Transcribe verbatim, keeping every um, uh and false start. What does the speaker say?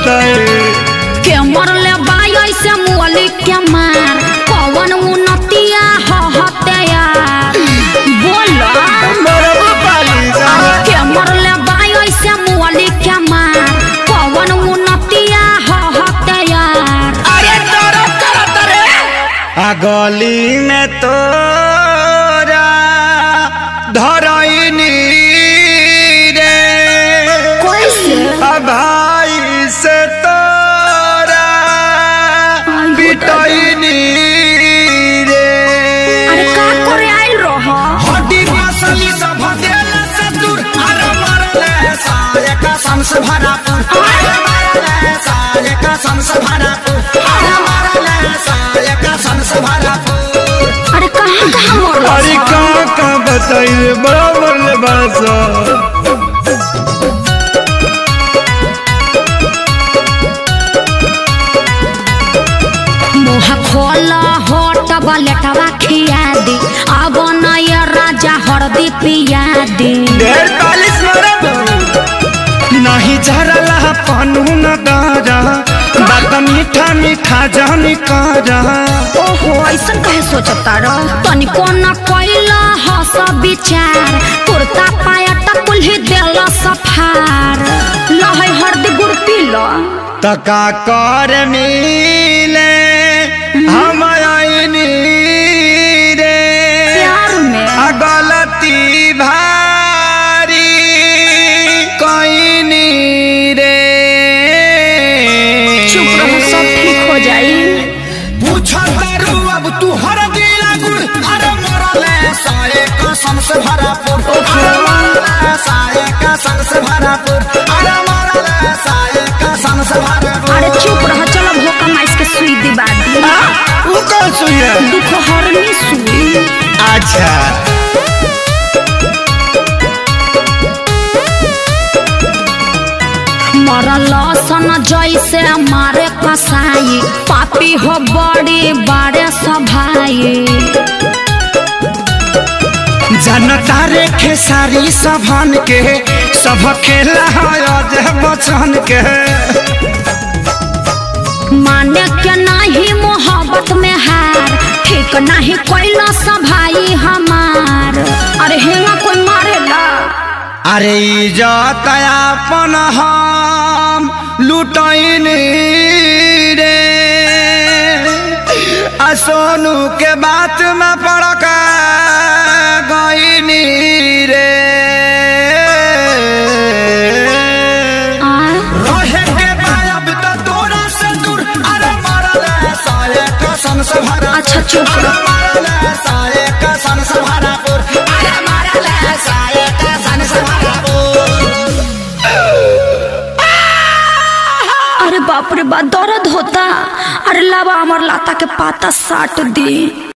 बताए के मरले बाई से मुअली के मार कौन उन्नतिया हो हते यार बोलो के मरले बाई से मुअली के मार कौन उन्नतिया हो हते यार। अरे तोरा करत रे आ गली में तोरा धरइनी रे कैसे भाई से तोरा पिटइनी रे। अरे का करे आइल रहो हड्डी मसली सब देला से दूर अरे मरले साले का संस भरा अरे मरले साले का संस भरा अरे मरले साले का संस भरा। अरे कहां कहां मरलो अरे कहां कहां बताइए बड़ा मरले बड़ा खोला होट बलेटवा खिया दी अब नया राजा हरदी पिया दी डेढ़ चालीस नहीं झरला पानू न दारा बात मीठा मीठा जानी कारा। ओहो ऐसा कहे सोचता रह तनिको न कोइला हस विचार कुर्ता पाया टकुल ही देला सफार लहै हरदी गुड़ पी लो तका कर मिले हम आईनी रे प्यार में आ गलती भारी कईनी रे। चुप रहो सब ठीक हो जाई पूछतारू अब तू हर दिला गुड़ अरे मरले साए कसम से भरा पुर अरे मरले साए कसम से भरा पुर अरे मरले साए कसम से भरा पुर। अरे चुप रहो चलो भोका माइस के सुई दिबा दी वो कौन सुई है दुख हरनी सुई। अच्छा मरल सन जैसे मारे कसाई पापी हो बड़ी बड़े सभाई जनता रे खेसारी सभन के सब खेला है बचन के माने के नहीं मोहब्बत में हार ठीक नहीं कोइला सभाई हमार। अरे हेंगा कोई मारेला अरे इज्जत अपन हम लुटैनी रे आ सोनू के बात में पड़क गईनी रे रहे के बायब तो तोरा से दूर अरे मरले साले कसम से भरा। अच्छा चुप रहो मरले साले कसम से भरा अरे मरले साले कसम से भरा। अरे बाप रे बाप दर्द होता। अरे लावा अमर लाता के पाता साट दी।